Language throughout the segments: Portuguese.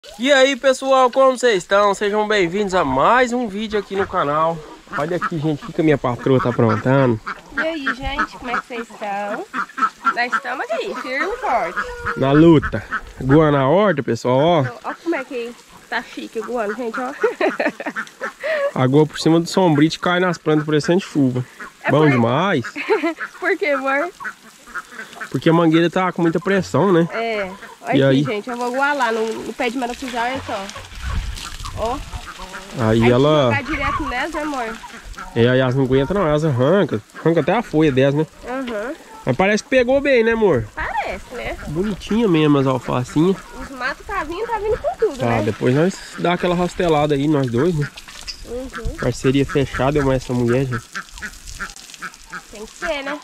E aí pessoal, como vocês estão? Sejam bem-vindos a mais um vídeo aqui no canal. Olha aqui, gente, o que a minha patroa tá aprontando. E aí, gente, como é que vocês estão? Nós estamos aqui, firme e forte. Na luta. Goa na horta, pessoal, ó. Olha como é que tá chique o guano, gente, ó. A goa por cima do sombrite cai nas plantas parecendo chuva. Bom demais. Por quê, amor? Porque a mangueira tá com muita pressão, né? É, olha E aqui, aí? gente, eu vou guar lá no pé de maracujá, olha só. Ó. Aí Aí ela... jogar direto nessa, né, amor? É, aí elas não aguentam não, elas arrancam. Arranca até a folha delas, né? Aham. Mas parece que pegou bem, né, amor? Parece, né? Bonitinha mesmo as alfacinhas. Os matos tá vindo com tudo, Tá, né? depois nós dá aquela rastelada aí, nós dois, né? Uhum. Parceria fechada, eu essa mulher, gente. Tem que ser, né?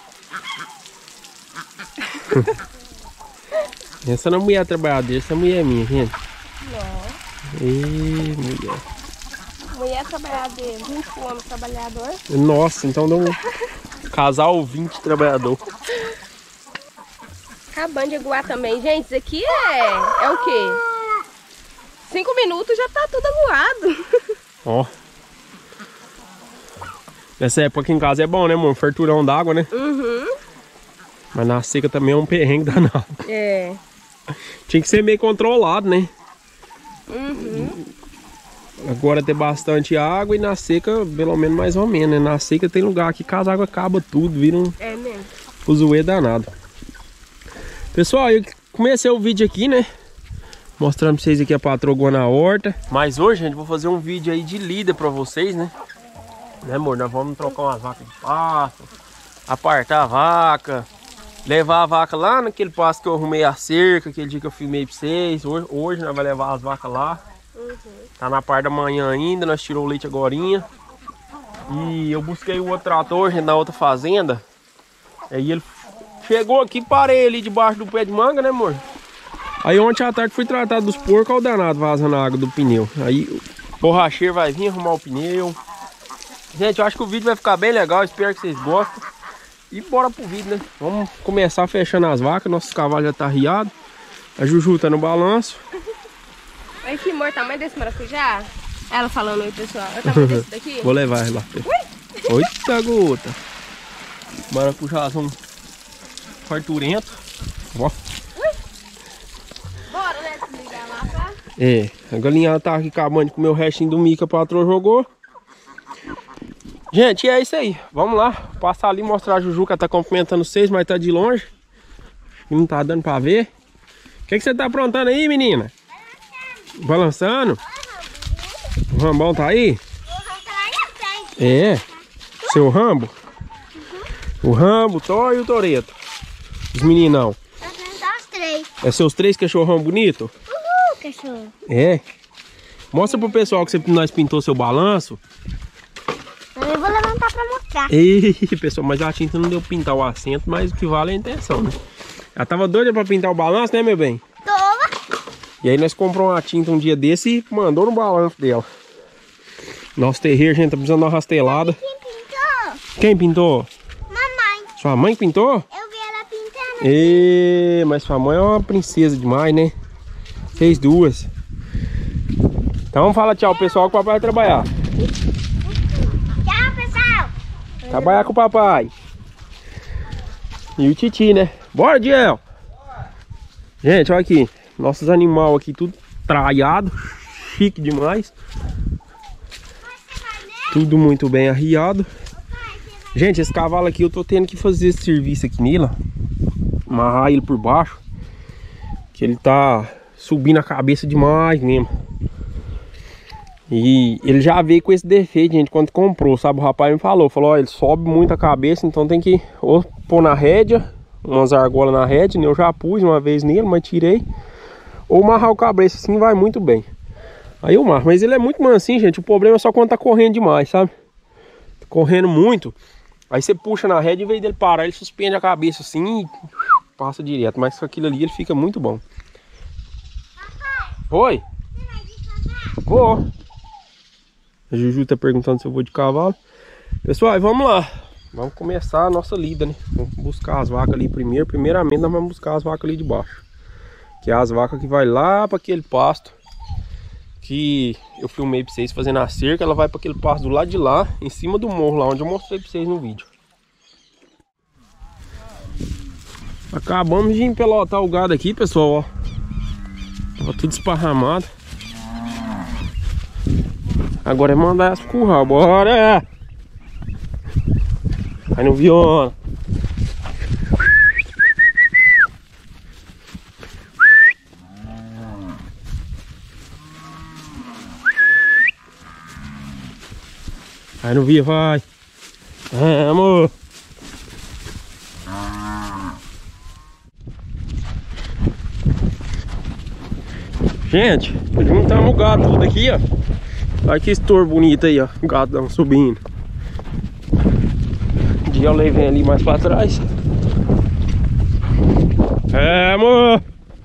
Essa não é mulher trabalhadeira, essa mulher é minha, gente. Nossa. Ê, mulher. Mulher trabalhadeira, 20 homens trabalhador. Nossa, então dá um casal 20 trabalhador. Acabando de aguar também. Gente, isso aqui é o quê? 5 minutos já tá tudo aguado. Ó. Nessa época aqui em casa é bom, né, amor? Farturão d'água, né? Uhum. Mas na seca também é um perrengue danado. É. Tinha que ser meio controlado, né? Uhum. Agora tem bastante água e na seca, pelo menos mais ou menos, né? Na seca tem lugar aqui que as águas acabam tudo, vira um É mesmo. fuzuê danado. Pessoal, eu comecei o vídeo aqui, né? Mostrando pra vocês aqui a patroa na horta. Mas hoje, gente, vou fazer um vídeo aí de lida pra vocês, né? Né, amor? Nós vamos trocar umas vacas de pasto, apartar a vaca, levar a vaca lá naquele pasto que eu arrumei a cerca, aquele dia que eu filmei pra vocês. Hoje nós vamos levar as vacas lá. Tá na parte da manhã ainda, nós tirou o leite agorinha. E eu busquei o outro trator, gente, na outra fazenda. Aí ele chegou aqui, parei ali debaixo do pé de manga, né, amor? Aí ontem à tarde fui tratado dos porcos, olha o danado vazando a água do pneu. Aí o borracheiro vai vir arrumar o pneu. Gente, eu acho que o vídeo vai ficar bem legal, espero que vocês gostem. E bora pro vídeo, né? Vamos começar fechando as vacas, nossos cavalos já tá arriados. A Juju tá no balanço. Olha que amor, tamanho desse maracujá. Ela falando oi, pessoal. Olha o tamanho desse daqui. Vou levar ela. Eita, gota. Maracujazão farturento. Ó. Bora, né? Desligar lá, tá? É, a galinha tá aqui acabando de comer o restinho do mico que a patroa jogou. Gente, é isso aí. Vamos lá. Passar ali e mostrar a Juju que ela tá cumprimentando vocês, mas tá de longe. E não tá dando pra ver. O que você tá aprontando aí, menina? Balançando? O Rambão tá aí? É. Seu Rambo? O Rambo, o Thor e o Toreto. Os meninão. Os três. É seus 3 cachorrão bonito? Uhul, cachorro. É. Mostra pro pessoal que nós pintou seu balanço. Eu vou levantar pra mostrar. Ei, pessoal, mas a tinta não deu pintar o assento, mas o que vale é a intenção, né? Ela tava doida pra pintar o balanço, né, meu bem? Toma. E aí nós compramos uma tinta um dia desse e mandou no balanço dela. Nosso terreiro, gente, tá precisando de uma rastelada. Quem pintou? Quem pintou? Mamãe. Sua mãe pintou? Eu vi ela pintando. Ê, mas sua mãe é uma princesa demais, né? Fez 2. Então fala tchau, pessoal, que o papai vai trabalhar. Tchau, pessoal. Trabalhar com o papai. E o Titi, né? Bora, Diel! Gente, olha aqui. Nossos animais aqui, tudo traiado. Chique demais. Tudo muito bem arriado. Gente, esse cavalo aqui eu tô tendo que fazer esse serviço aqui nele. Amarrar ele por baixo. Que ele tá subindo a cabeça demais mesmo. E ele já veio com esse defeito, gente, quando comprou, sabe? O rapaz me falou, ó, ele sobe muito a cabeça, então tem que ou pôr na rédea, umas argolas na rédea, né? Eu já pus uma vez nele, mas tirei. Ou amarrar o cabeça assim, vai muito bem. Aí eu marro, mas ele é muito mansinho, gente, o problema é só quando tá correndo demais, sabe? Correndo muito, aí você puxa na rédea, em vez dele parar, ele suspende a cabeça assim e passa direto, mas com aquilo ali ele fica muito bom. Oi? Vou. A Juju tá perguntando se eu vou de cavalo. Pessoal, vamos lá. Vamos começar a nossa lida, né? Vamos buscar as vacas ali primeiro. Primeiramente nós vamos buscar as vacas ali de baixo. Que é as vacas que vai lá para aquele pasto que eu filmei pra vocês fazendo a cerca, ela vai para aquele pasto do lado de lá, em cima do morro, lá onde eu mostrei pra vocês no vídeo. Acabamos de empelotar o gado aqui, pessoal, ó. Tava tudo esparramado. Agora é mandar essa pro curral, bora! Vai no viola. Vai no via, vai. Vamos. Gente, juntamos o gado tudo aqui, ó. Olha que estouro bonito aí, ó. O gadão subindo. Um dia eu levei ali mais pra trás. Vamos.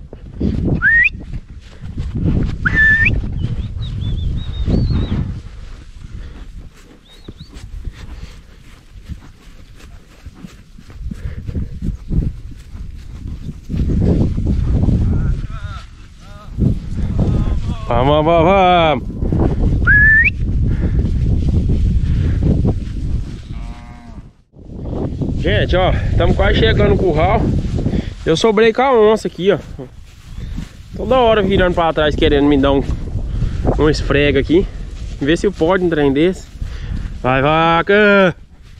Vamos, vamos, vamos. Gente, ó, estamos quase chegando no curral. Eu sobrei com a onça aqui, ó. Toda hora virando pra trás querendo me dar um esfrega aqui. Ver se pode um trem desse. Vai, vaca!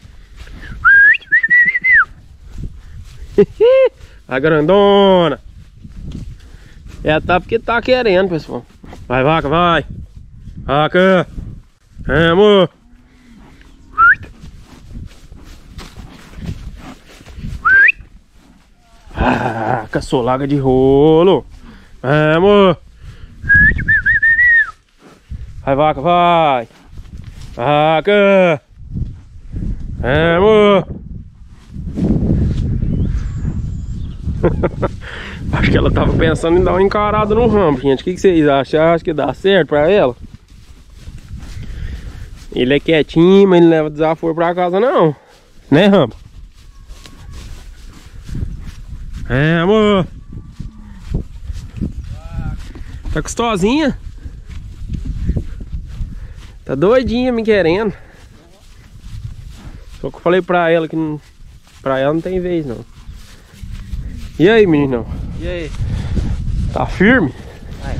A grandona. É, tá porque tá querendo, pessoal. Vai, vaca, vai. Vaca. Vamos. Ah, caçolaga de rolo. Vamos. Vai, vaca, vai. Vaca. Vamos. Acho que ela tava pensando em dar uma encarada no ramo, gente. O que vocês acham? Acho que dá certo pra ela? Ele é quietinho, mas ele não leva desaforo pra casa não. Né, Rambo? É, amor. Tá gostosinha? Tá doidinha me querendo. Só que eu falei pra ela que não, pra ela não tem vez não. E aí, meninão? E aí? Tá firme? Vai.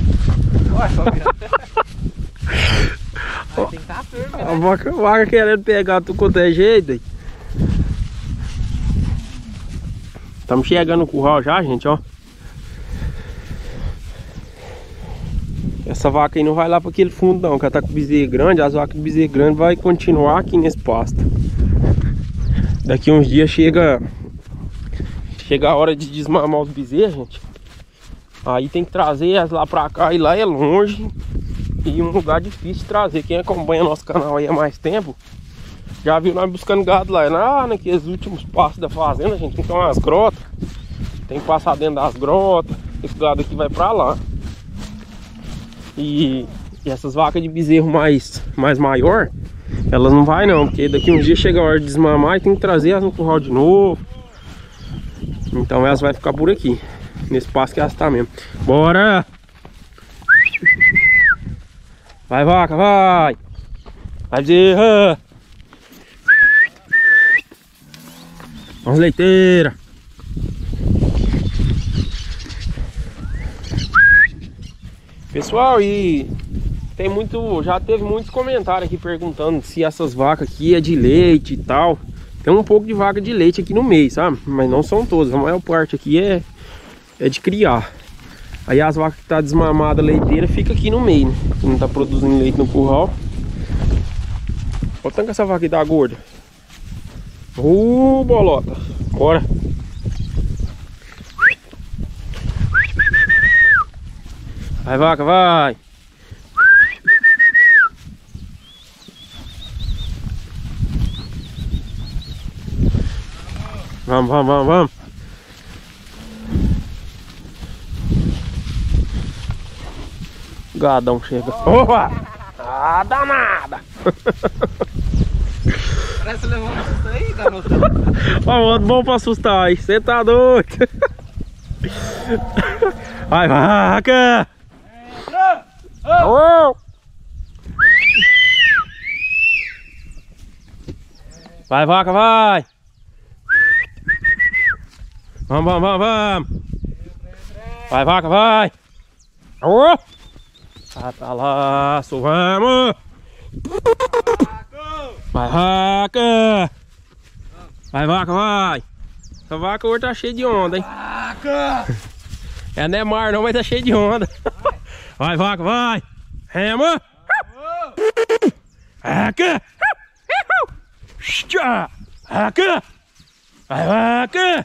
Tem que estar firme, né? A vaca querendo pegar tudo quanto é jeito. Estamos chegando no curral já, gente, ó. Essa vaca aí não vai lá para aquele fundo não, que ela tá com bezerro grande. As vacas de bezerro grande vai continuar aqui nesse pasto. Daqui uns dias chega a hora de desmamar os bezerros, gente. Aí tem que trazer elas lá pra cá, e lá é longe e um lugar difícil de trazer. Quem acompanha nosso canal aí há mais tempo já viu nós buscando gado lá, naqueles últimos passos da fazenda, gente. Então umas grotas, tem que passar dentro das grotas. Esse gado aqui vai pra lá. E essas vacas de bezerro mais maior, elas não vai não, porque daqui uns dias chega a hora de desmamar e tem que trazer elas no curral de novo. Então elas vão ficar por aqui, nesse passo que elas estão mesmo. Bora! Vai, vaca, vai! Vai, bezerra! Vamos, leiteira! Pessoal, e tem já teve muitos comentários aqui perguntando se essas vacas aqui é de leite e tal. Tem um pouco de vaca de leite aqui no meio, sabe? Mas não são todas, a maior parte aqui é de criar. Aí as vacas que tá desmamada leiteira fica aqui no meio, né? Que não tá produzindo leite no curral. Olha o tanto que essa vaca aqui tá gorda. Bolota. Bora. Vai, vaca, vai. Vamos, vamos, vamos, vamos. Gadão chega. Opa! Ah, danada! Parece que levou um susto aí, garoto. Ó, outro bom pra assustar aí. Você tá doido? Vai, vaca! Oh! Vai, vaca, vai. Vamos, vamos, vamos, vamos. Vai, vaca, vai. Oh. Tá lá, vamos. Vai, vaca. Vai, vaca, vai. Essa vaca hoje tá cheia de onda, hein? Vaca. É Neymar não, mas tá cheio de onda. Vai, vaca, vai. Rema. Vaca. Vaca. Vai, vaca.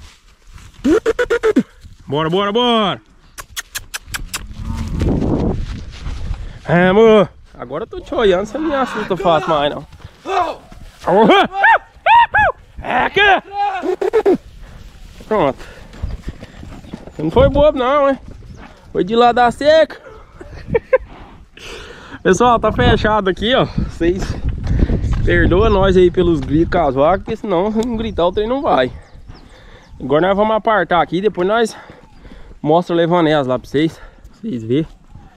Bora, bora, bora. Rema. Agora eu tô te olhando, você não me assusta fácil mais, não. Vaca. Pronto. Não foi bobo não, hein? Foi de lá da seca. Pessoal, tá fechado aqui, ó. Vocês perdoam nós aí pelos gritos com as vacas, porque senão se não gritar o trem não vai. Agora nós vamos apartar aqui, depois nós mostra levando elas lá pra vocês verem.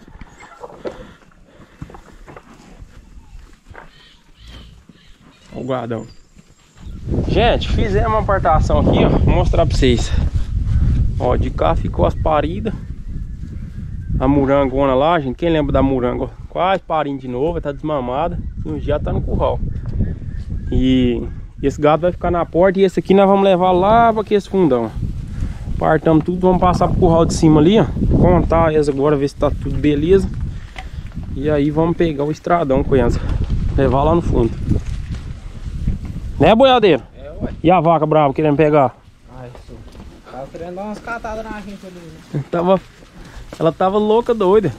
Olha o guardão. Gente, fizemos uma apartação aqui, ó. Vou mostrar pra vocês. Ó, de cá ficou as paridas. A murangona lá, gente. Quem lembra da muranga? Ó, quase parindo de novo, tá desmamada. E um dia tá no curral. E esse gado vai ficar na porta. E esse aqui nós vamos levar lá pra aquele fundão. Partamos tudo, vamos passar pro curral de cima ali, ó. Contar eles agora, ver se tá tudo beleza. E aí vamos pegar o estradão com elas. Levar lá no fundo. Né, boiadeiro? É, ué. E a vaca brava querendo pegar? Ai, senhor. Tava querendo dar umas catadas na gente ali, né? Ela tava louca, doida.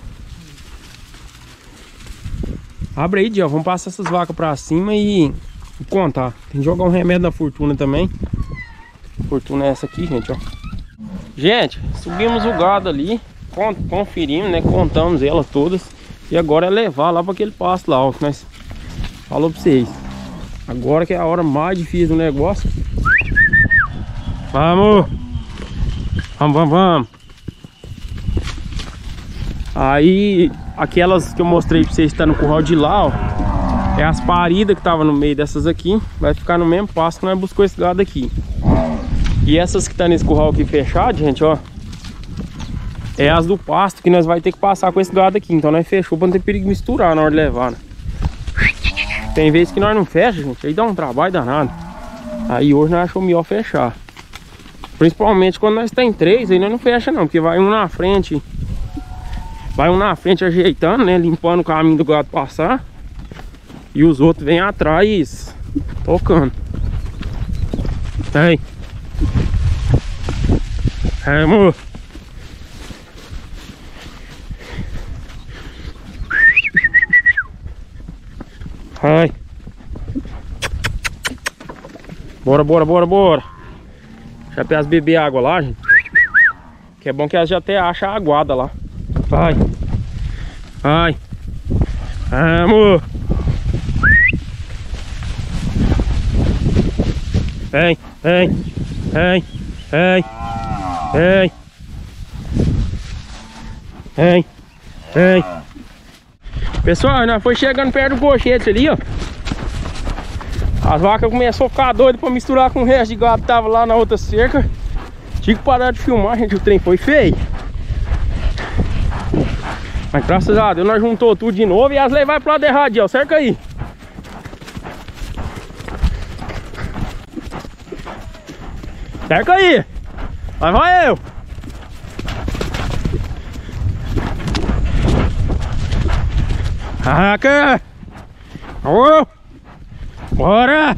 Abre aí, Diel. Vamos passar essas vacas pra cima e contar. Tem que jogar um remédio na Fortuna também. Fortuna é essa aqui, gente, ó. Gente, subimos o gado ali. Conferimos, né? Contamos elas todas. E agora é levar lá pra aquele pasto lá, ó. Que nós falou pra vocês. Agora que é a hora mais difícil do negócio. Vamos! Vamos, vamos, vamos! Aí, aquelas que eu mostrei pra vocês que tá no curral de lá, ó. É as paridas que tava no meio dessas aqui. Vai ficar no mesmo pasto que nós buscou esse gado aqui. E essas que tá nesse curral aqui fechado, gente, ó. É as do pasto que nós vai ter que passar com esse gado aqui. Então nós fechou pra não ter perigo de misturar na hora de levar, né? Tem vezes que nós não fecha, gente, aí dá um trabalho danado. Aí hoje nós achamos melhor fechar. Principalmente quando nós tem 3, aí nós não fecha não, porque vai um na frente. Vai um na frente ajeitando, né, limpando o caminho do gado passar. E os outros vêm atrás tocando. Vem. É, amor. Ai. Bora, bora, bora, bora. Já tem as beber água lá, gente. Que é bom que elas já até acham a aguada lá. Vai. Vai. Vamos. Vem, vem, vem, vem, vem. Vem, vem. Pessoal, nós foi chegando perto do cochete ali, ó. As vacas começaram a ficar doidas pra misturar com o resto de gado que tava lá na outra cerca. Tive que parar de filmar, gente, o trem foi feio. Mas graças a Deus nós juntou tudo de novo e as levar pro lado errado, ó. Cerca aí. Cerca aí. Vai eu. Vaca! Oh! Bora!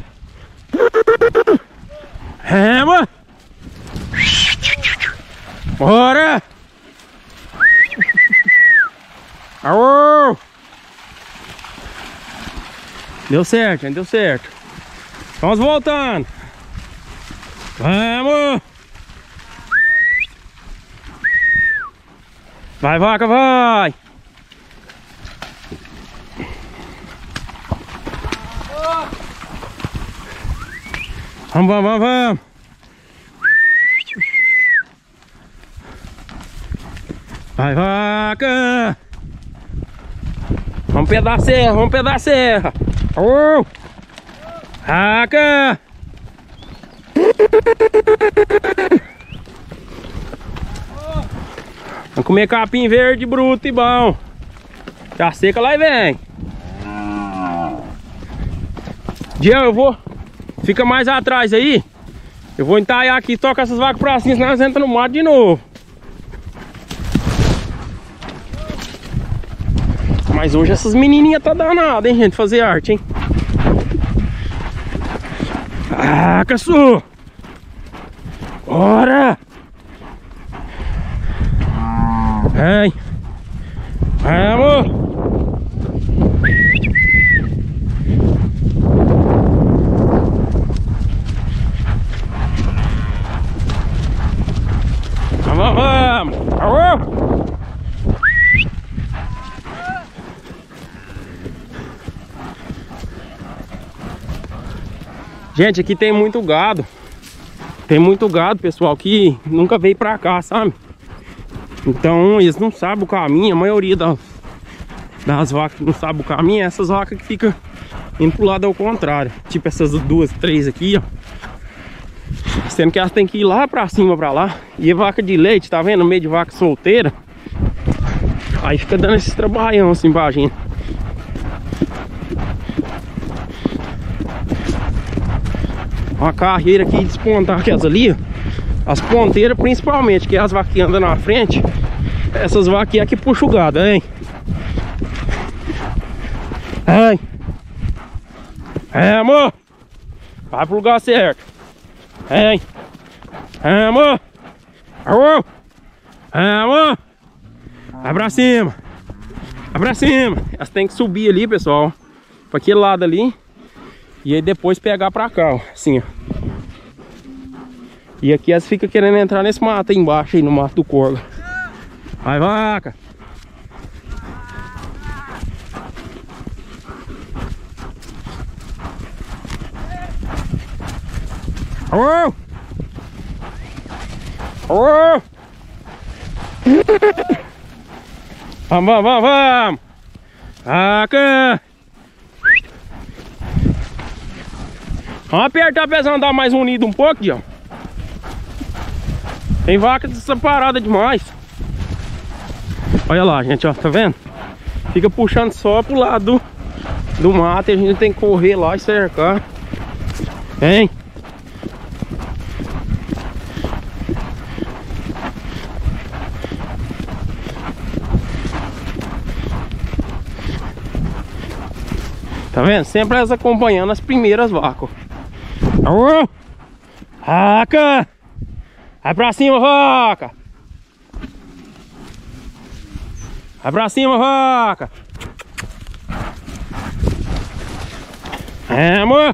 Rema! Bora! Oh! Deu certo, gente, deu certo. Vamos voltando. Vamos! Vai, vaca, vai! Vamos, vamos, vamos! Vai, vaca! Vamos pedar a serra, vamos pedar a serra! Oh! Vaca! Vamos comer capim verde bruto e bom. Já seca lá e vem. Diego, eu vou. Fica mais atrás aí. Eu vou entaiar aqui e tocar essas vacas pra cima, senão elas entram no mato de novo. Mas hoje essas menininhas tá danada, hein, gente, fazer arte, hein. Ah, caçu! Bora! Vem! Vamos! Vamos! Alô! Gente, aqui tem muito gado. Tem muito gado, pessoal, que nunca veio pra cá, sabe? Então eles não sabem o caminho. A maioria das vacas que não sabem o caminho é essas vacas que ficam indo pro lado ao contrário. Tipo essas duas, três aqui, ó. Sendo que elas têm que ir lá pra cima, pra lá. E a vaca de leite, tá vendo? No meio de vaca solteira. Aí fica dando esses trabalhão assim pra gente. Uma carreira aqui, despontar aquelas ali, ó. As ponteiras principalmente, que é as vacas que andam na frente. Essas vacas aqui que puxam o gado, hein? Ai! É, amor! Vai pro lugar certo! Hein? É, amor! Alô! É, amor! Vai pra cima! Vai pra cima! Elas têm que subir ali, pessoal, pra aquele lado ali. E aí depois pegar pra cá, ó. Assim, ó. E aqui elas ficam querendo entrar nesse mato aí embaixo, aí no mato do Corgo. Vai, vaca! Alô! Alô! Vamos, vamos, vamos! Vaca! Vamos apertar pra eles andar mais unido um pouco, Dião. Tem vaca desamparada demais. Olha lá, gente, ó, tá vendo? Fica puxando só pro lado do mato e a gente tem que correr lá e cercar. Vem. Tá vendo? Sempre elas acompanhando as primeiras vacas. Alô! Vaca! Vai pra cima, vaca! Vai pra cima, vaca! É, amor!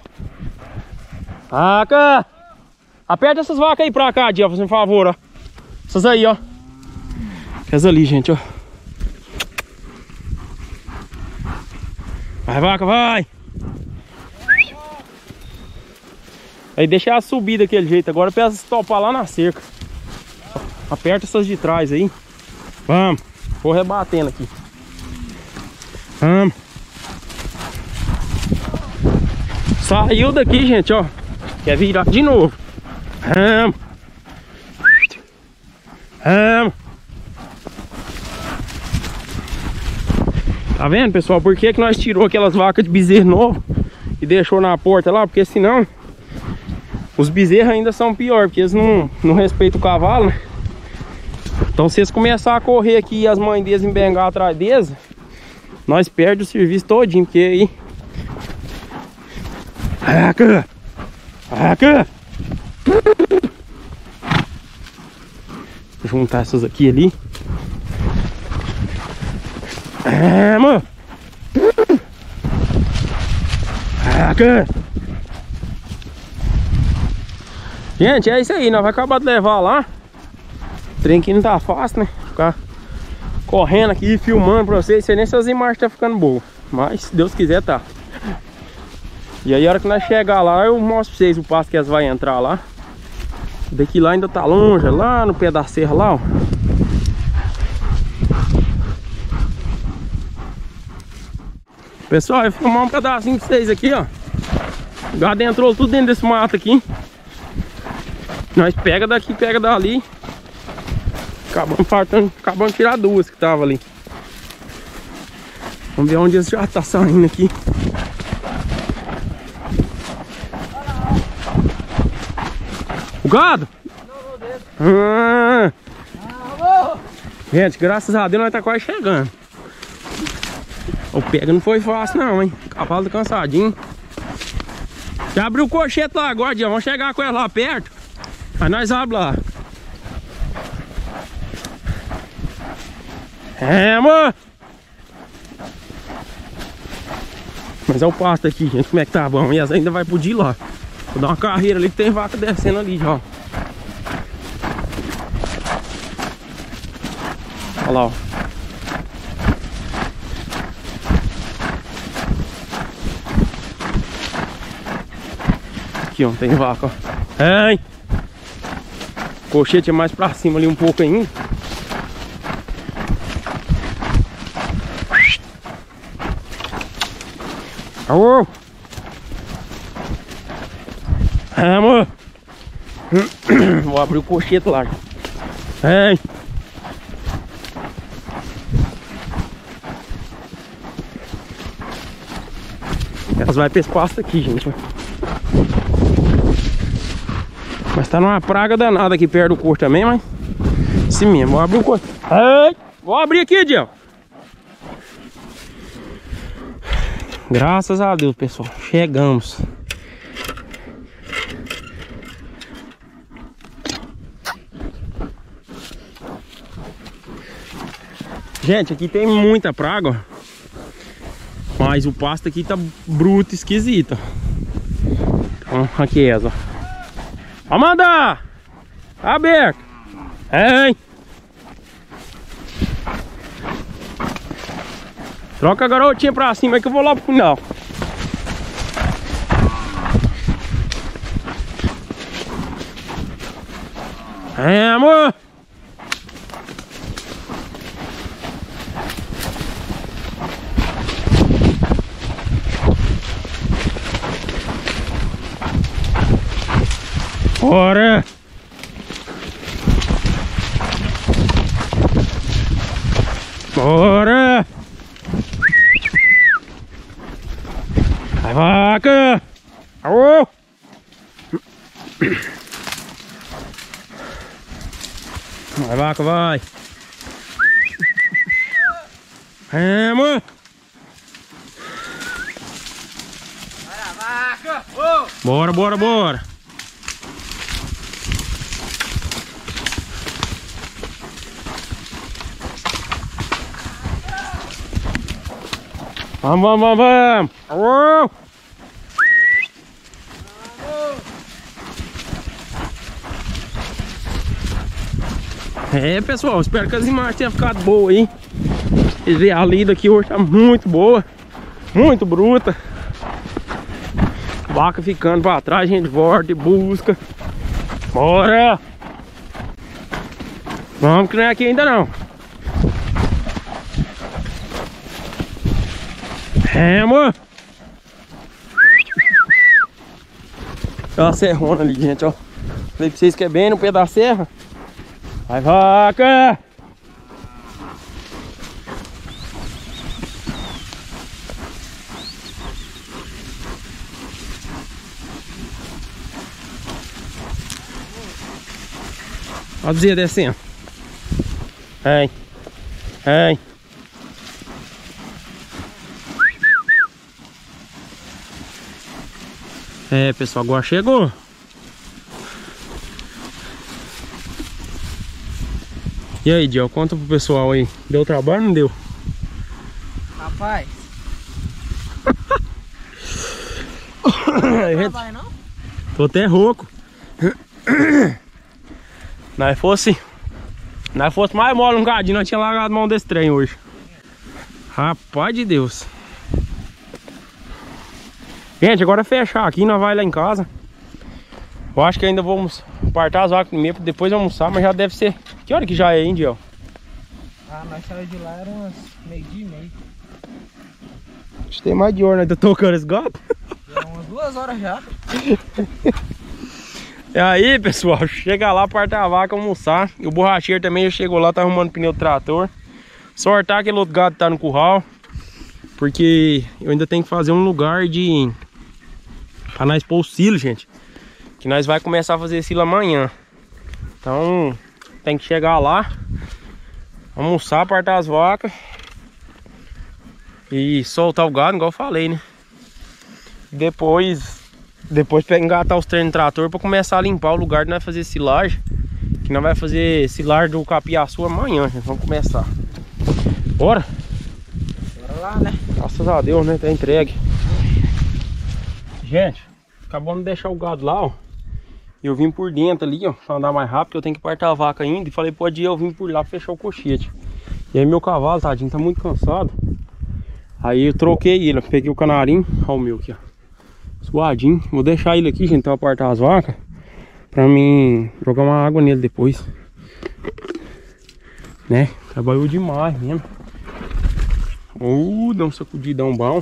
Vaca! Aperta essas vacas aí pra cá, Dia, fazendo um favor, ó. Essas aí, ó. Essas ali, gente, ó. Vai, vaca, vai! Aí deixa ela subir daquele jeito. Agora pra elas topar lá na cerca. Aperta essas de trás aí. Vamos. Vou rebatendo aqui. Vamos. Saiu daqui, gente, ó. Quer virar de novo. Vamos. Vamos. Tá vendo, pessoal? Por que nós tirou aquelas vacas de bezerro novo e deixou na porta lá? Porque senão os bezerros ainda são pior, porque eles não respeitam o cavalo, né? Então se eles começarem a correr aqui e as mães deles embengar atrás deles, nós perdemos o serviço todinho, porque aí... Vaca! Vaca! Vou juntar essas aqui ali. É, mano! Vaca! Gente, é isso aí, nós vamos acabar de levar lá. O trem aqui não tá fácil, né? Ficar correndo aqui, filmando pra vocês. Não sei nem se as imagens tá ficando boas, mas se Deus quiser tá. E aí a hora que nós chegar lá, eu mostro pra vocês o passo que elas vão entrar lá. Daqui lá ainda tá longe, lá no pé da serra lá, ó. Pessoal, eu vou filmar um pedacinho de vocês aqui, ó. O gado entrou tudo dentro desse mato aqui. Nós pega daqui, pega dali. Acabamos de tirar duas que tava ali. Vamos ver onde eles já tá saindo aqui. O gado? Gente, graças a Deus nós tá quase chegando. O pega não foi fácil não, hein? O cavalo tá cansadinho. Já abriu o cochete lá agora, Dião. Vamos chegar com ela lá perto. Aí nós abrimos lá. É, amor! Mas é o pasto aqui, gente. Como é que tá bom? E essa ainda vai poder ir lá. Vou dar uma carreira ali que tem vaca descendo ali já. Olha lá, ó. Aqui, ó. Tem vaca, ó. Ei! Cochete é mais pra cima ali um pouco ainda. Alô! Amor! Vou abrir o cochete lá. Ei! Elas vão pra esse pasto aqui, gente. Mas tá numa praga danada aqui perto do corpo também, mas... Assim mesmo, vou abrir o cochete. Ei! Vou abrir aqui, Diel. Graças a Deus, pessoal. Chegamos. Gente, aqui tem muita praga, ó. Mas o pasto aqui tá bruto, esquisito. Então, aqui é essa, ó. Amanda! Aberto! Hein? Troca a garotinha pra cima aí que eu vou lá pro final. É, amor! Bora! Bora! Vai, vaca! Aô! Vai, vaca, vai! É, amor! Bora, vaca! Oh! Bora, bora, bora! Vamos, vamos, vamos! Aô! É, pessoal, espero que as imagens tenham ficado boas aí. Vocês veem, a lida aqui hoje tá muito boa, muito bruta. Vaca ficando pra trás, a gente volta e busca. Bora! Vamos que não é aqui ainda não. É, amor! Olha a serrona ali, gente, ó. Falei pra vocês que é bem no pé da serra. Vai, vaca! Olha o Zé descendo. Ei, ei. É, pessoal, agora chegou. E aí, Diel, conta pro pessoal aí. Deu trabalho ou não deu? Rapaz. Não vai não? Tô até rouco. Nós fosse mais mole um cadinho, nós tinha largado mão desse trem hoje. Rapaz de Deus. Gente, agora fechar aqui, nós vai lá em casa. Eu acho que ainda vamos apartar as vacas primeiro, depois almoçar, mas já deve ser... Que hora que já é, hein, Diel? Ah, nós saímos de lá, era umas meio-dia e meio. Acho que tem mais de hora, né? Tô tocando esse gato. Já umas 2 2 horas já. E aí, pessoal, chega lá, parta a vaca, almoçar. E o borracheiro também já chegou lá, tá arrumando pneu do trator. Sortar aquele outro gado que tá no curral. Porque eu ainda tenho que fazer um lugar de... pra nós pôr o silo, gente. Que nós vai começar a fazer silo amanhã. Então, tem que chegar lá, almoçar, partar as vacas. E soltar o gado, igual eu falei, né? Depois engatar os treinos do trator pra começar a limpar o lugar de nós fazer silagem. Que nós vai fazer silagem do capiaçu amanhã, gente. Vamos começar. Bora? Bora lá, né? Graças a Deus, né? Tá entregue. Gente, acabamos de deixar o gado lá, ó. Eu vim por dentro ali, ó, pra andar mais rápido. Eu tenho que partir a vaca ainda. E falei, pode ir, eu vim por lá pra fechar o cochete. E aí meu cavalo, tadinho, tá muito cansado. Aí eu troquei ele, ó. Peguei o canarinho. Olha o meu aqui, ó. Suadinho. Vou deixar ele aqui, gente, pra apartar as vacas. Pra mim jogar uma água nele depois. Né? Trabalhou demais mesmo. Dá um sacudidão bom.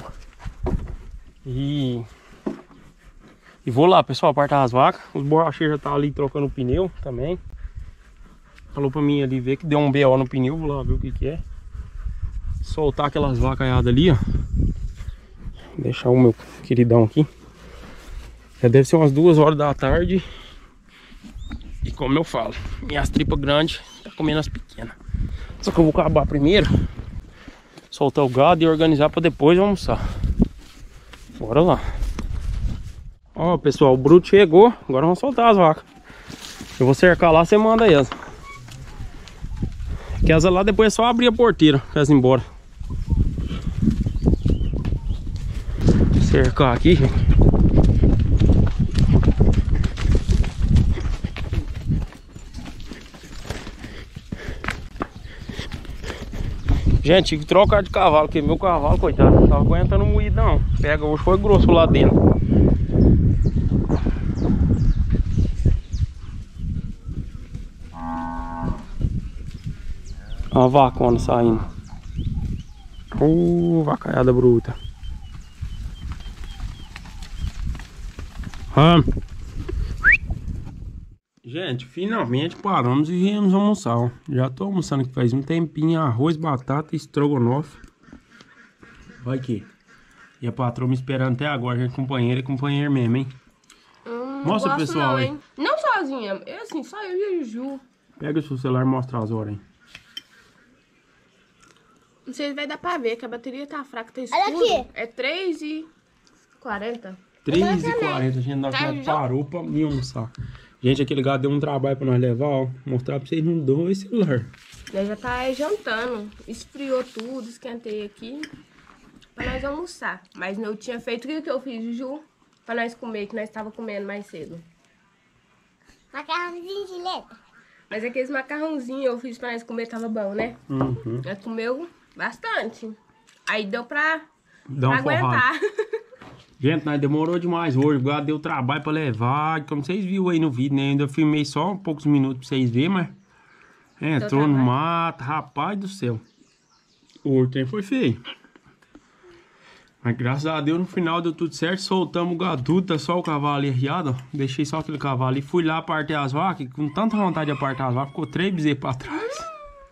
E vou lá, pessoal, apartar as vacas. Os borracheiros já tá ali trocando o pneu também. Falou pra mim ali ver que deu um BO no pneu. Vou lá ver o que que é. Soltar aquelas vacaiadas ali, ó. Deixar o meu queridão aqui. Já deve ser umas 2 horas da tarde. E como eu falo, minhas tripas grandes tá comendo as pequenas. Só que eu vou acabar primeiro, soltar o gado e organizar pra depois almoçar. Bora lá. Ó, pessoal, o bruto chegou. Agora vamos soltar as vacas. Eu vou cercar lá, você manda elas. Que essa lá depois é só abrir a porteira pra elas ir embora. Vou cercar aqui, gente. Gente, tive que trocar de cavalo, porque meu cavalo, coitado, não tava aguentando moído não. Pega, hoje foi grosso lá dentro. Olha a vacona saindo. Vacaiada bruta. Gente, finalmente paramos e viemos almoçar, ó. Já tô almoçando aqui faz um tempinho. Arroz, batata e estrogonofe. Vai aqui. E a patroa me esperando até agora, gente. Companheira e companheiro mesmo, hein? Mostra pro pessoal não, aí. hein? Não sozinha, é assim, só eu e a Juju. Pega o seu celular e mostra as horas, hein? Não sei se vai dar pra ver, que a bateria tá fraca, tá escuro. Olha aqui. É 3h40. 3h40, a gente nós parou pra me almoçar. Gente, aquele gado deu um trabalho pra nós levar, ó. Mostrar pra vocês não dão esse celular. Nós já tá jantando. Esfriou tudo, esquentei aqui. Pra nós almoçar. Mas não tinha feito o que eu fiz, Juju? Pra nós comer, que nós tava comendo mais cedo. Macarrãozinho de leite. Mas aqueles macarrãozinhos eu fiz pra nós comer, tava bom, né? Uhum. Nós comeu bastante. Aí deu pra Dá uma aguentar. Gente, nós demorou demais hoje. O gado deu trabalho pra levar. Como vocês viram aí no vídeo, né? Eu ainda filmei só poucos minutos pra vocês verem, mas... entrou no mato, rapaz do céu. O trem foi feio. Mas graças a Deus no final deu tudo certo. Soltamos o gado tudo, tá só o cavalo ali arriado, ó. Deixei só aquele cavalo e fui lá apartar as vacas. Com tanta vontade de apartar as vacas, ficou 3 bezerros pra trás.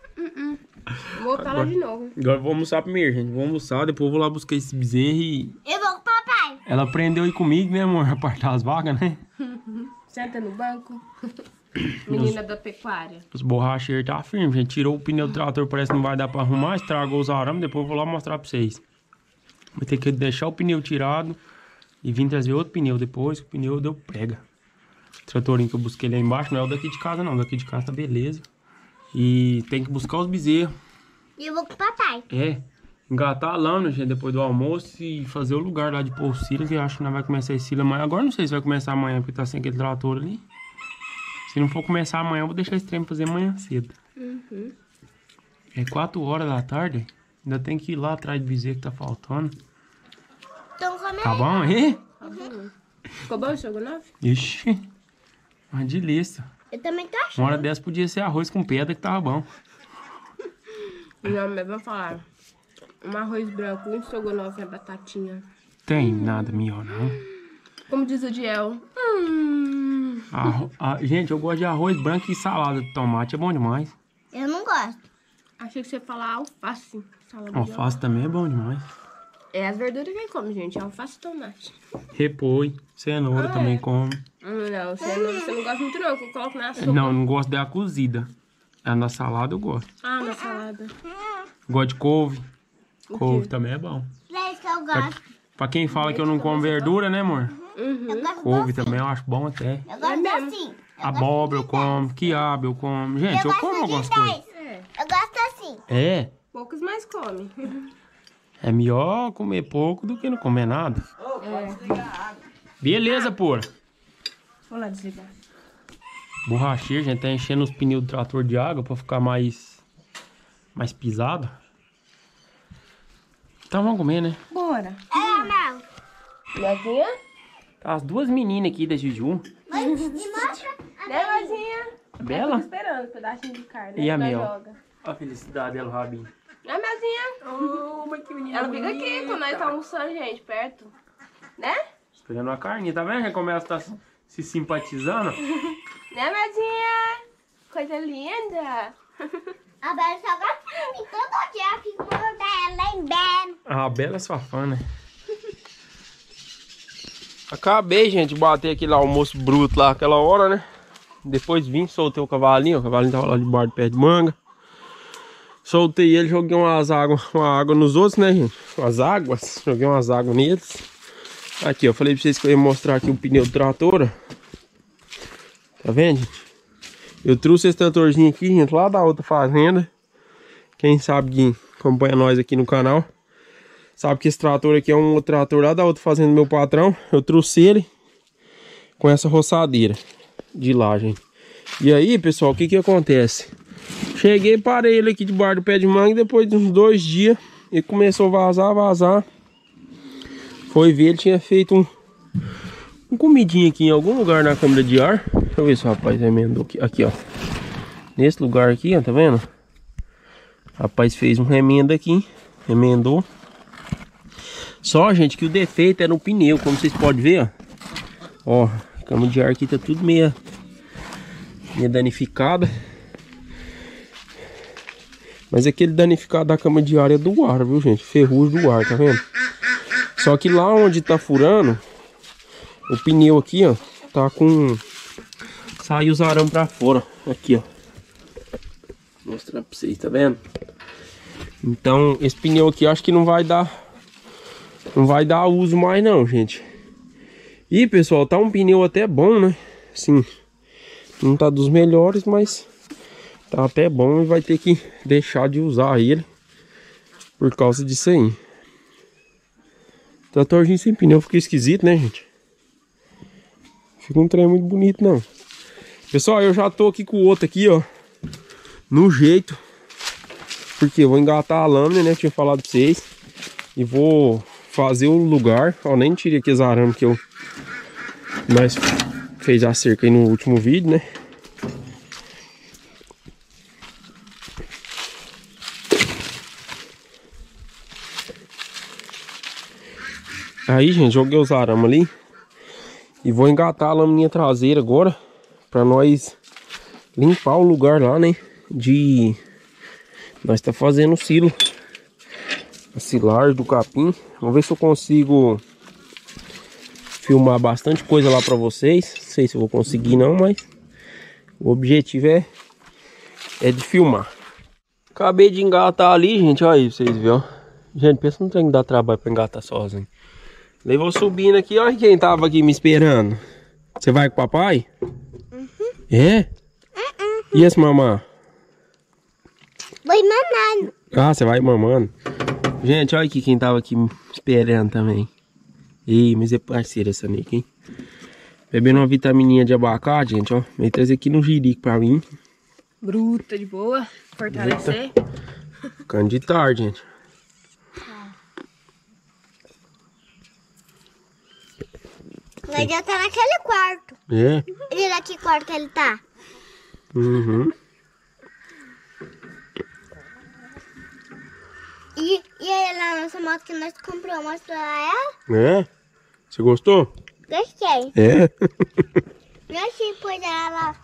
Vou botar lá de novo. Agora vou almoçar primeiro, gente. Vou almoçar, depois vou lá buscar esse bezerro e... Eu vou com o papai. Ela aprendeu aí comigo, né, amor? Apartar as vacas, né? Senta no banco. Menina da pecuária. Os borracheiros tá firme, gente. Tirou o pneu do trator, parece que não vai dar pra arrumar. Estragou os arames, depois eu vou lá mostrar pra vocês. Vai ter que deixar o pneu tirado e vir trazer outro pneu depois, que o pneu deu prega. O tratorinho que eu busquei lá embaixo não é o daqui de casa, não. O daqui de casa tá beleza. E tem que buscar os bezerros. E eu vou com o papai. É, engatar a lâmina, gente, depois do almoço e fazer o lugar lá de pôr o silo, que eu acho que nós vai começar esse silo amanhã. Agora não sei se vai começar amanhã, porque tá sem aquele trator ali. Se não for começar amanhã, eu vou deixar esse trem pra fazer amanhã cedo. Uhum. É 4 horas da tarde. Ainda tem que ir lá atrás de bezerro que tá faltando. Então come Tá bom aí? Ficou bom o estrogonofe? Ixi, uma delícia. Eu também tô Uma achando. hora dessa podia ser arroz com pedra que tava bom. Não, mas vamos falar. Um arroz branco, um estrogonofe e a batatinha. Tem nada melhor não. Como diz o Diel. Gente, eu gosto de arroz branco e salada de tomate. É bom demais. Eu não gosto. Achei que você ia falar alface. Salada de Alface também é bom demais. É as verduras que come, gente. Alface e tomate. Repolho, cenoura também come. Não, você não gosta muito não, que eu coloco na sopa. Não, eu não gosto dela cozida. Na salada eu gosto. Na salada. Gosto de couve. O Couve quê? também é bom. É isso que eu gosto. Pra quem fala que eu não como verdura, né, amor? Eu gosto Couve também eu acho bom até. Eu gosto mesmo. assim. Abóbora eu como, quiabo eu como. Gente, eu como algumas coisas. Eu gosto assim. É. Poucos mais comem. É melhor comer pouco do que não comer nada. Beleza, porra. Vou lá desligar. Borracheiro, a gente tá enchendo os pneus do trator de água pra ficar mais pisado. Então vamos comer, né? Bora. Não. Levinha? Tá as duas meninas aqui da Juju. Me mostra. Né, Levinha? Bela? Tô esperando um pedacinho de carne. E a Nós Mel? joga. A felicidade dela, Rabinho. Né, Melzinha? Mas que menina Ela fica aqui quando nós tá almoçando, gente, perto. Né? Esperando a carninha, tá vendo? Já começa a estar se simpatizando. Né, Melzinha? Coisa linda. A Bela só gosta de mim todo dia. Eu fico mandando ela em bem. A Bela é sua fã, né? Acabei, gente, de bater aquele almoço bruto lá aquela hora, né? Depois vim, soltei o cavalinho. O cavalinho tava lá debaixo do pé de manga. Soltei ele, joguei uma água nos outros, né, gente? Umas águas. Joguei umas águas neles. Aqui, eu falei pra vocês que eu ia mostrar aqui o pneu do trator, ó. Tá vendo, gente? Eu trouxe esse tratorzinho aqui, gente, lá da outra fazenda. Quem sabe que acompanha nós aqui no canal sabe que esse trator aqui é um outro trator lá da outra fazenda do meu patrão. Eu trouxe ele com essa roçadeira de lá, gente. E aí, pessoal, o que que acontece? Cheguei, parei ele aqui debaixo do pé de manga e depois de uns 2 dias ele começou a vazar. Foi ver, ele tinha feito um comidinho aqui em algum lugar na câmara de ar. Deixa eu ver se o rapaz emendou aqui. Aqui, ó. Nesse lugar aqui, ó, tá vendo? O rapaz fez um remendo aqui. Remendou. Só, gente, que o defeito é no pneu, como vocês podem ver, ó. Ó, a câmara de ar aqui tá tudo meio danificada. Mas aquele danificado da cama de ar é do ar, viu, gente? Ferrugem do ar, tá vendo? Só que lá onde tá furando, o pneu aqui, ó, tá com... Saiu os arames pra fora. Aqui, ó. Vou mostrar pra vocês, tá vendo? Então, esse pneu aqui, acho que não vai dar uso mais não, gente. E, pessoal, tá um pneu até bom, né? Sim. Não tá dos melhores, mas... tá até bom e vai ter que deixar de usar ele por causa disso aí. Tratorzinho sem pneu fica esquisito, né, gente? Fica um trem muito bonito, não. Pessoal, eu já tô aqui com o outro aqui, ó. No jeito. Porque eu vou engatar a lâmina, né? Tinha falado pra vocês. E vou fazer o lugar. Ó, nem tirei aqui os arames que nós fez a cerca aí no último vídeo, né? Aí, gente, joguei os arames ali. E vou engatar a lâmina traseira agora. Pra nós limpar o lugar lá, né? Nós tá fazendo o silo. A silagem do capim. Vamos ver se eu consigo filmar bastante coisa lá pra vocês. Não sei se eu vou conseguir não, mas o objetivo é de filmar. Acabei de engatar ali, gente. Olha aí pra vocês verem, ó. Gente, pensa não tem que dar trabalho pra engatar sozinho. Levou subindo aqui, olha quem tava aqui me esperando. Você vai com o papai? Uhum. É? E esse mamã? Vou mamando. Ah, você vai mamando. Gente, olha aqui quem tava aqui me esperando também. Ih, mas é parceira essa Nick, hein? Bebendo uma vitamininha de abacate, gente, ó. Vem trazer aqui no jirico pra mim. Bruta, de boa. Fortalecer. Ficando de tarde, gente. Mas já tá naquele quarto. É? Ele lá que quarto ele tá? Uhum. E aí lá na nossa moto que nós compramos, mostra lá ela? É? Você gostou? Gostei. É? Gostei por ela.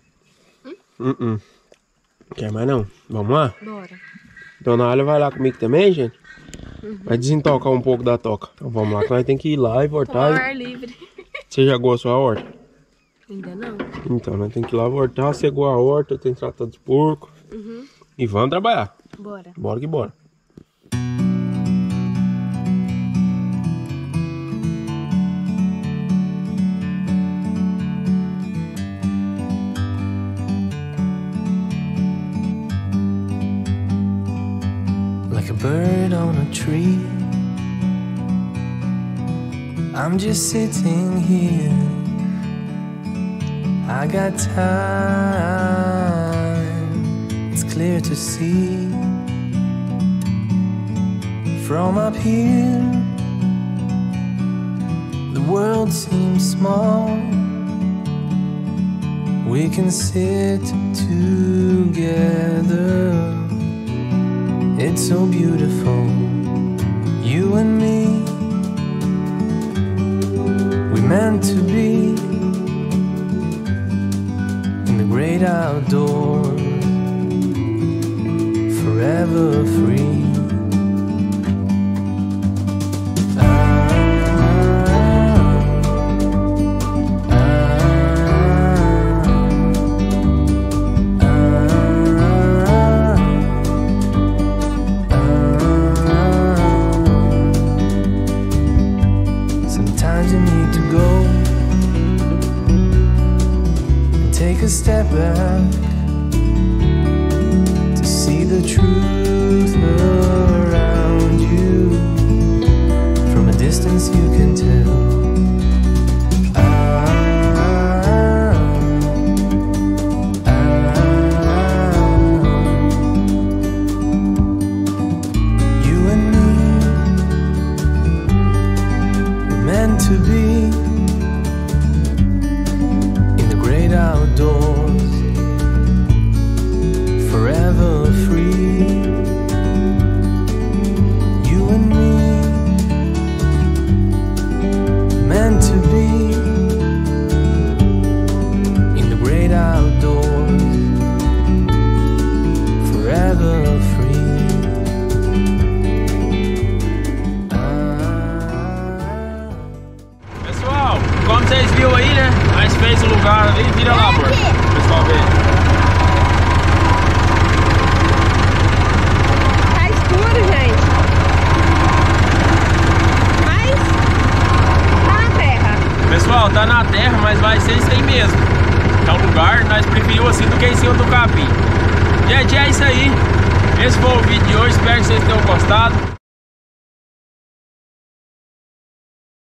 Quer mais não? Vamos lá? Bora. Dona Alia vai lá comigo também, gente? Vai desentocar um pouco da toca. Então vamos lá, que nós temos que ir lá e voltar. Tomar ar livre. Você jogou a sua horta? Ainda não. Então, nós temos que ir lá voltar, cegou a horta, tem que tratar dos porcos. E vamos trabalhar. Bora. Bora que bora. Like a bird on a tree, I'm just sitting here. I got time, it's clear to see. From up here, the world seems small. We can sit together. It's so beautiful, you and me. We meant to be in the great outdoors, forever free. Sometimes you need to go and take a step back to see the truth around you. From a distance you can tell. You and me, we're meant to be in the great outdoors, forever free. You and me, meant to be in the great outdoors, forever free. Pessoal, como vocês viram aí, né? Nós fez o lugar ali, vira lá, amor. Pessoal, vê. Tá escuro, gente. Mas tá na terra. Pessoal, tá na terra, mas vai ser isso aí mesmo. É um lugar, nós preferimos assim do que em cima do capim. Gente, é isso aí. Esse foi o vídeo de hoje, espero que vocês tenham gostado.